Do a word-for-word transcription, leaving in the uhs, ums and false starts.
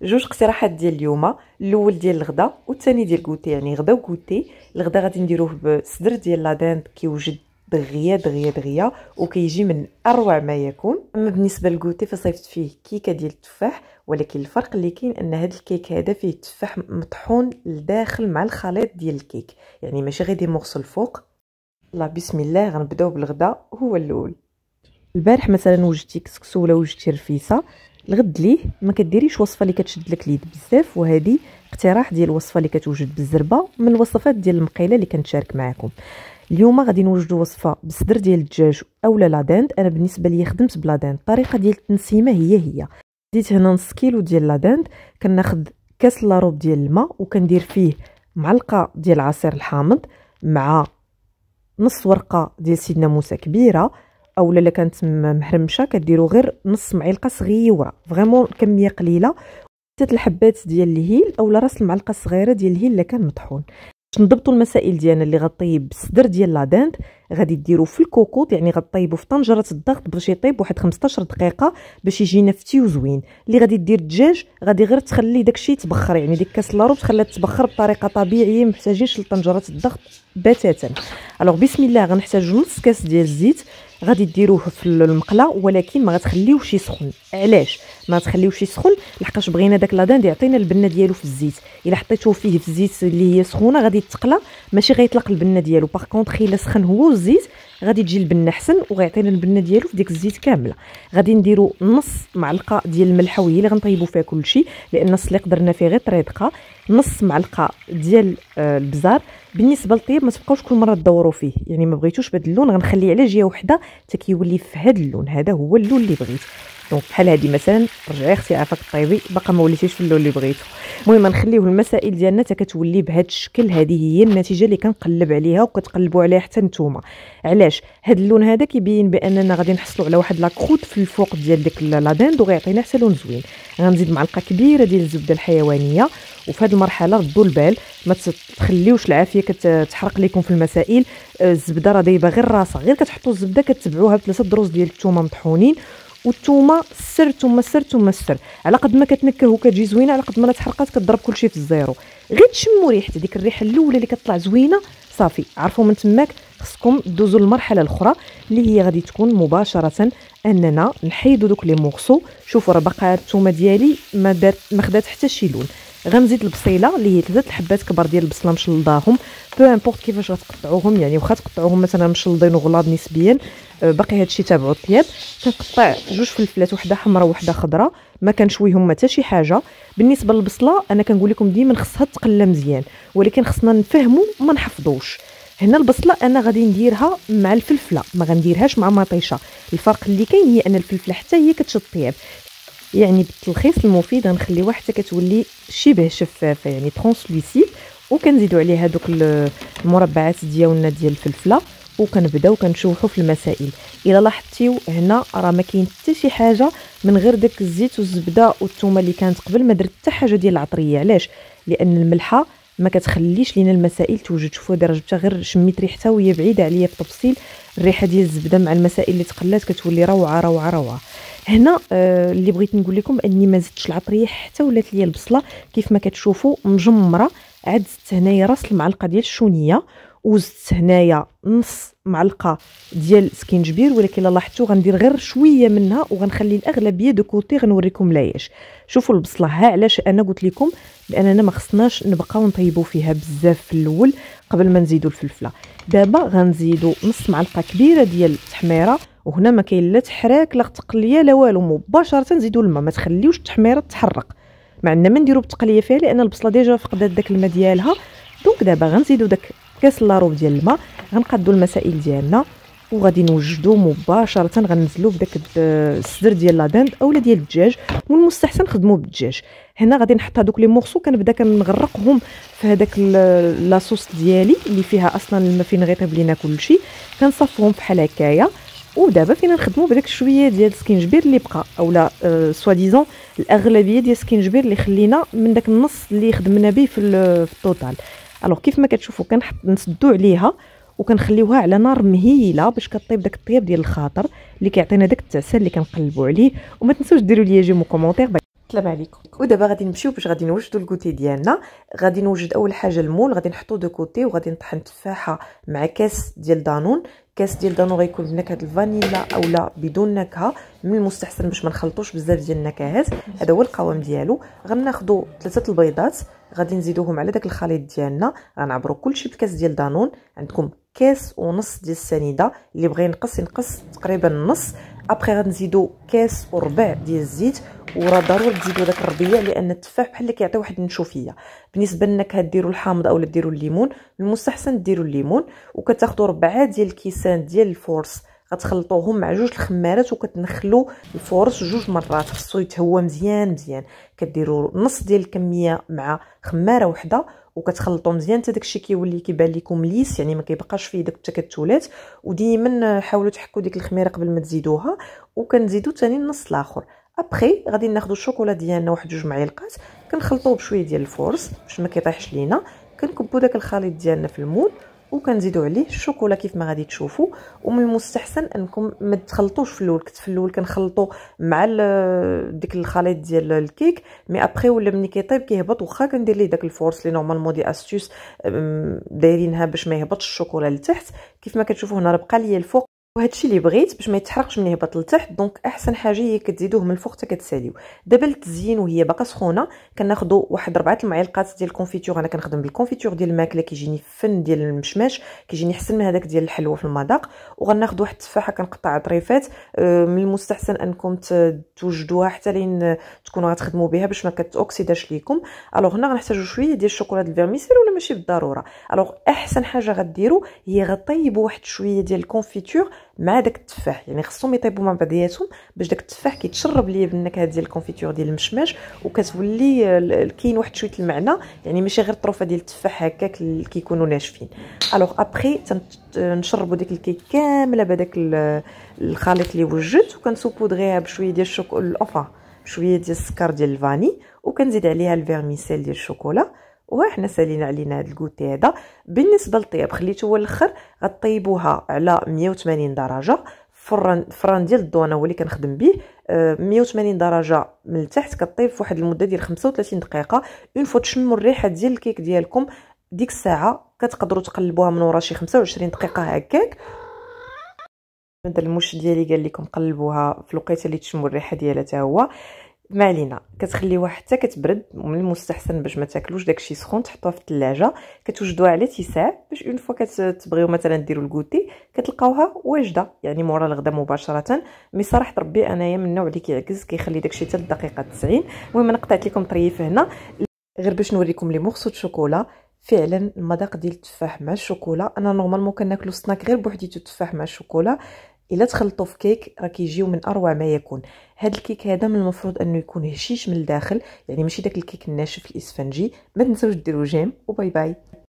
جوج اقتراحات ديال اليوم. الاول ديال الغدا والثاني ديال كوتي، يعني غدا وكوتي. الغدا غادي نديروه بصدر ديال لاندين كيوجد دغيا دغيا دغيا وكيجي من اروع ما يكون. اما بالنسبه للكوتي فصيفط فيه كيكه ديال التفاح، ولكن الفرق اللي كاين ان هذا الكيك هذا فيه التفاح مطحون لداخل مع الخليط ديال الكيك، يعني ماشي غير دي مورس الفوق. لا بسم الله، غنبداو بالغدا. هو الاول البارح مثلا وجدتي كسكسو ولا وجدتي رفيسه، الغد ليه ما كديريش وصفه اللي كتشد لك اليد بزاف، وهذه اقتراح ديال وصفه اللي كتوجد بالزربه من الوصفات ديال المقيله اللي كنشارك معكم. اليوم غادي نوجدوا وصفه بالصدر ديال الدجاج اولا لادند. انا بالنسبه لي خدمت بلادند، الطريقه ديال التنسيمه هي هي. ديت هنا نص كيلو ديال لادند، كناخذ كاس لاروب ديال الماء وكندير فيه معلقه ديال العصير الحامض مع نص ورقه ديال سيدنا موسى كبيره، اولا الا كانت محرمشه كديروا غير نص معلقه صغيره، فريمون كميه قليله. ثلاث الحبات ديال الهيل اولا راس المعلقه الصغيره ديال الهيل الا كان مطحون. باش نضبطوا المسائل ديالنا اللي غطيب بالصدر ديال لادند، غادي ديروا في الكوكوط، يعني غطيبوا في طنجره الضغط باش يطيب واحد خمسطاش دقيقه باش يجي نفتي وزوين. اللي غادي دير الدجاج غادي غير تخلي داكشي يتبخر، يعني ديك كاس لاروب تخليها تتبخر بطريقه طبيعيه، ما محتاجينش لطنجره الضغط بتاتا. الوغ بسم الله، غنحتاجوا نص كاس ديال الزيت، غادي ديروه في المقله ولكن ما غتخليوش يسخن. علاش ما تخليوش يسخن؟ لحقاش بغينا داك لادند يعطينا البنه ديالو في الزيت. الا حطيتوه فيه في الزيت اللي هي سخونه غادي تقلى، ماشي غيطلق البنه ديالو. باغ كونطخ الا سخن هو والزيت غادي تجي البنه احسن وغيعطينا البنه ديالو في ديك الزيت كامله. غادي نديروا نص معلقه ديال الملح وهي اللي غنطيبوا فيها كلشي، لان السليق درنا فيه غير طريدقه. نص معلقه ديال آه البزار. بالنسبه للطيب ما تبقاوش كل مره تدوروا فيه، يعني ما بغيتوش بهذا اللون غنخليه على جهه وحده حتى كيولي في هذا اللون. هذا هو اللون اللي بغيت. دونك بحال هذه مثلا رجعي اختي عافاك طيبي، باقا ما وليتيش في اللون اللي بغيتو. المهم نخليوه المسائل ديالنا حتى كتولي بهذا الشكل. هذه هي النتيجه اللي كنقلب عليها وكتقلبوا عليها حتى نتوما. علاش هذا اللون هذا كيبين باننا غادي نحصلوا على واحد لاكروت في الفوق ديال ديك لادند وغيعطينا حتى لون زوين. غنزيد معلقه كبيره ديال الزبده الحيوانيه، وفي هذه المرحله ردوا البال، ما تخليوش العافيه كتحرق لكم في المسائل. الزبده راه دايبه غير راسها، غير كتحطوا الزبده كتبعوها بثلاثه دروز ديال الثومه مطحونين، والثومه سر ثم سر ثم سر. على قد ما كتنكه وكتجي زوينه، على قد ما تحرقات كتضرب كلشي في الزيرو. غير تشموا ريحه ديك الريحه الاولى اللي كتطلع زوينه صافي عرفوا من تماك خصكم دوزوا للمرحله الاخرى اللي هي غادي تكون مباشره اننا نحيدوا دوك لي مورسو. شوفوا راه باقا الثومه ديالي ما دارت ما خدات حتى شي لون. غنزيد البصيله اللي هي ثلاثه الحبات كبار ديال البصله مشلضاهم، بو امبورط كيفاش غتقطعوهم، يعني واخا تقطعوهم مثلا مشلضين وغلاض نسبيا باقي هادشي تابعوا الطياب. كنقطع جوج فلفلات، وحده حمراء وحده خضراء، ما كنشويهم حتى شي حاجه. بالنسبه للبصله انا كنقول لكم ديما خصها تقلى مزيان، ولكن خصنا نفهموا ما نحفظوش. هنا البصله انا غادي نديرها مع الفلفله، ما غنديرهاش مع مطيشه. الفرق اللي كاين هي ان الفلفله حتى هي كتشد الطياب، يعني بالتلخيص المفيد غنخليوها حتى كتولي شبه شفافه، يعني ترونسلوسيد. وكنزيدوا عليها دوك المربعات ديالنا ديال الفلفله وكنبداو كنشوحوا في المسائل. الا لاحظتيو هنا راه ما كاين حتى شي حاجه من غير داك الزيت والزبده والثومه اللي كانت قبل، ما درت حتى حاجه ديال العطريه. علاش؟ لان الملحه ما كتخليش لينا المسائل توجد. شوفوا دابا جبتها غير شميت ريحتها وهي بعيده عليا في التفصيل. الريحه ديال الزبده مع المسائل اللي تقلات كتولي روعه روعه روعه. هنا آه اللي بغيت نقول لكم اني ما زدتش العطريه حتى ولات ليا البصله كيف ما كتشوفوا مجمره. عاد زدت هنايا راس المعلقه ديال الشونيه، وزدت هنايا نص معلقه ديال سكينجبير، ولكن الا لاحظتوا غندير غير شويه منها وغنخلي الاغلبيه دو كوتي. غنوريكم لايش. شوفوا البصله ها علاش انا قلت لكم لاننا ما خصناش نبقاو نطيبوا فيها بزاف في الاول قبل ما نزيدوا الفلفله. دابا غنزيدوا نص معلقه كبيره ديال التحميره، وهنا ما كاين لا تحراك لا تقليه لا والو، مباشره نزيدوا الماء، ما تخليوش التحميره تحرق. ما عندنا ما نديروا بتقليه فيها لان البصله ديجا فقدات داك الماء ديالها. دونك دابا غنزيدوا داك كاس لاروب ديال الماء، غنقادوا المسائل ديالنا وغادي نوجدوا مباشره. غنزلوا بداك الصدر ديال لادند اولا ديال الدجاج، والمستحسن خدموا بالدجاج. هنا غادي نحط هذوك لي مورسو كنبدا كنغرقهم في هذاك لاصوص ديالي اللي فيها اصلا الماء فين غيطيب لينا كلشي. كنصفهم بحال هكايا. ودابا فينا نخدموا بداك شويه ديال السكينجبير اللي بقى، اولا أه سوا ديزون الاغلبيه ديال السكينجبير اللي خلينا من داك النص اللي خدمنا به في, في التوتال. الوغ كيف ما كتشوفوا كنحط نسدو عليها وكنخليوها على نار مهيله باش كطيب داك الطياب ديال الخاطر اللي كيعطينا داك التعسل اللي كنقلبوا عليه. وما تنسوش ديروا لي جيم وكومونتير السلام عليكم. ودابا غادي نمشيو باش غادي نوجدوا الكوتي ديالنا. غادي نوجد اول حاجه المول، غادي نحطو دو كوتي وغادي نطحن تفاحه مع كاس ديال دانون. كاس ديال دانون غيكون بنكهه الفانيلا اولا بدون نكهه، من المستحسن باش ما نخلطوش بزاف ديال النكهات. هذا هو القوام ديالو. غناخذوا ثلاثه البيضات غادي نزيدوهم على داك الخليط ديالنا، غنعبروا كلشي بكاس ديال دانون. عندكم كاس ونص ديال السنيده، اللي بغى ينقص ينقص تقريبا نص. ابخي غنزيدو كاس وربع ديال الزيت، وراه ضروري تزيدوا داك الربيع لان التفاح بحال اللي كيعطي واحد النشوفيه. بالنسبه للنكهه ديروا الحامض اولا ديروا الليمون، المستحسن ديروا الليمون. وكتاخذوا ربعه ديال الكيسان ديال الفورس غتخلطوهم مع جوج الخمارات وكتنخلوا الفورس جوج مرات، خصو يتهوى مزيان مزيان. كديروا نص ديال الكميه مع خماره وحده وكتخلطوا مزيان حتى داكشي كيولي كيبان لكم ليس، يعني ما كيبقاش فيه داك التكتلات. وديما حاولوا تحكوا ديك الخميره قبل ما تزيدوها. وكنزيدوا ثاني النص الاخر. ابخي غادي ناخذوا الشوكولا ديالنا واحد جوج معالقات، كنخلطوه بشويه ديال الفورس باش ما كيطيحش لينا. كنكبوا داك الخليط ديالنا في المول وكنزيدوا عليه الشوكولا كيف ما غادي تشوفوا. ومن المستحسن انكم ما تخلطوش في الاول، كنت في الاول كنخلطوا مع ديك الخليط ديال الكيك، مي ابخي ولا ملي كيطيب كيهبط. واخا كندير ليه داك الفورس لي نورمالمون دي استيوس دايرينها باش ما يهبطش الشوكولا لتحت. كيف ما كتشوفوا هنا راه بقى ليا الفوق، وهادشي اللي بغيت باش ما يتحرقش ملي يهبط لتحت. دونك احسن حاجه هي كتزيدوه من الفوق حتى كتساليو. دابا للتزيين وهي باقا سخونه كناخذوا واحد ربعه المعالقات ديال الكونفيتور. انا كنخدم بالكونفيتور ديال الماكله، كيجيني فن ديال المشماش، كيجيني احسن من هذاك ديال الحلوه في المذاق. وغناخذ واحد التفاحه كنقطع طريفات. من المستحسن انكم توجدوها حتى لين تكونوا غتخدموا بها باش ما كتوكسيداش ليكم. الوغ هنا غنحتاجوا شويه ديال الشوكولا ديال الفيرميسيل ولا ماشي بالضروره. الوغ احسن حاجه غديروا هي غطيبوا واحد شويه ديال الكونفيتور مع داك التفاح، يعني خصهم يطيبوا مع بعضياتهم باش داك التفاح كيتشرب ليا بالنكهه ديال الكونفيتور ديال المشماش. وكتولي كاين واحد شويه المعنى، يعني ماشي غير طروفه ديال التفاح هكاك اللي كيكونوا ناشفين. الوغ ابخي تنشربوا ديك الكيك كامله بهذاك الخليط اللي وجدت، وكنسوبودغيها بشويه ديال الشوكولا اوفا بشويه ديال السكر ديال الفاني، وكنزيد عليها الفيرميسيل ديال الشوكولا. وحنا سالينا علينا هذا الكوتي هذا. بالنسبه للطياب خليته هو الاخر، غطيبوها على مية وثمانين درجه. فران فران ديال الضو انا هو اللي كنخدم به. مية وثمانين درجه من التحت كطيب في واحد المده ديال خمسة وثلاثين دقيقه. اون فوا تشموا الريحه ديال الكيك ديالكم ديك الساعه كتقدروا تقلبوها من ورا شي خمسة وعشرين دقيقه هكاك. هذا المش ديالي قال لكم قلبوها في الوقيته اللي تشموا الريحه ديالها حتى هو. ما علينا، كتخليوها حتى كتبرد. ومن المستحسن باش ما تاكلوش داكشي سخون تحطوها في الثلاجه. كتوجدوها على اتساع باش اون فوا كتبغيو مثلا ديروا الكوتي كتلقاوها واجده، يعني مورا الغدا مباشره. مي صراحه ربي انايا من النوع اللي كيعكز كيخلي داكشي حتى الدقيقه تسعين. المهم انا قطعت لكم طريف هنا غير باش نوريكم لي مورسو د شوكولا. فعلا المذاق ديال التفاح مع الشوكولا، انا نورمالمون كناكلو سناك غير بوحديتو التفاح مع الشوكولا. الا تخلطوا في كيك راه كيجيو من اروع ما يكون. هذا الكيك هذا من المفروض انه يكون هشيش من الداخل، يعني ماشي داك الكيك الناشف الاسفنجي. ما تنساوش ديروا جيم وباي باي.